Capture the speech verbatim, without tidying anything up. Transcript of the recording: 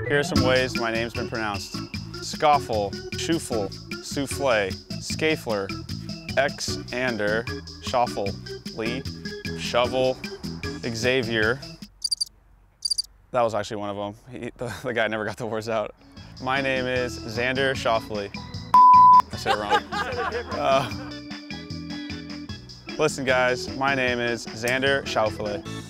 Here are some ways my name's been pronounced. Schauffele, Schauffele, Souffle, Schauffele, Xander Schauffele, Shovel, Xavier. That was actually one of them. He, the, the guy never got the words out. My name is Xander Schauffele. I said it wrong. Uh, listen guys, my name is Xander Schauffele.